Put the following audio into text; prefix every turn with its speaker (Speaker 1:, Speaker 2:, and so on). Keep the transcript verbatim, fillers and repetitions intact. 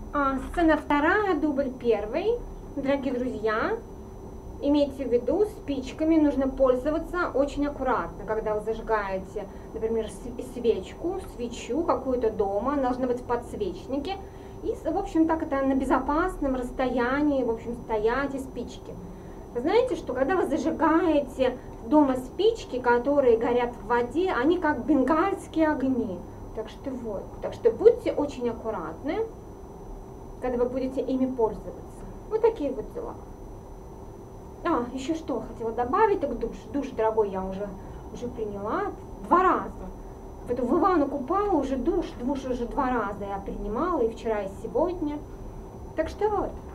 Speaker 1: А, сцена вторая, дубль первый. Дорогие друзья, имейте в виду, спичками нужно пользоваться очень аккуратно, когда вы зажигаете, например, свечку, свечу какую-то дома, должна быть в подсвечнике. И, в общем, так это на безопасном расстоянии, в общем, стоять и спички. Вы знаете, что когда вы зажигаете дома спички, которые горят в воде, они как бенгальские огни. Так что вот, так что будьте очень аккуратны, когда вы будете ими пользоваться. Вот такие вот дела. А, еще что хотела добавить, так душ. Душ, дорогой, я уже, уже приняла два раза. В эту в ванну купала уже душ, душ уже два раза я принимала, и вчера, и сегодня. Так что вот.